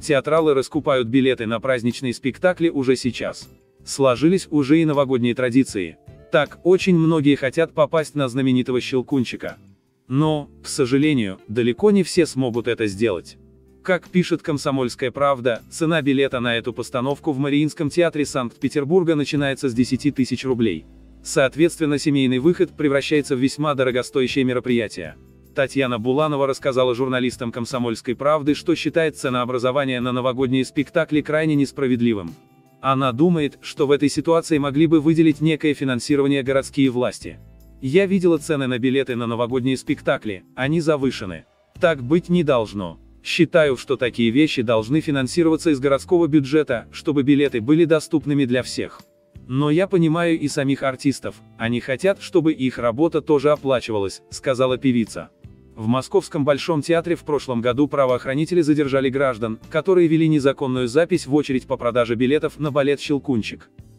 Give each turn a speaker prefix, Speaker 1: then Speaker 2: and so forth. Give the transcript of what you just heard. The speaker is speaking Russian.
Speaker 1: Театралы раскупают билеты на праздничные спектакли уже сейчас. Сложились уже и новогодние традиции. Так, очень многие хотят попасть на знаменитого Щелкунчика. Но, к сожалению, далеко не все смогут это сделать. Как пишет «Комсомольская правда», цена билета на эту постановку в Мариинском театре Санкт-Петербурга начинается с 10 тысяч рублей. Соответственно, семейный выход превращается в весьма дорогостоящее мероприятие. Татьяна Буланова рассказала журналистам «Комсомольской правды», что считает ценообразование на новогодние спектакли крайне несправедливым. Она думает, что в этой ситуации могли бы выделить некое финансирование городские власти. «Я видела цены на билеты на новогодние спектакли, они завышены. Так быть не должно. Считаю, что такие вещи должны финансироваться из городского бюджета, чтобы билеты были доступными для всех. Но я понимаю и самих артистов, они хотят, чтобы их работа тоже оплачивалась», — сказала певица. В Московском Большом театре в прошлом году правоохранители задержали граждан, которые вели незаконную запись в очередь по продаже билетов на балет «Щелкунчик».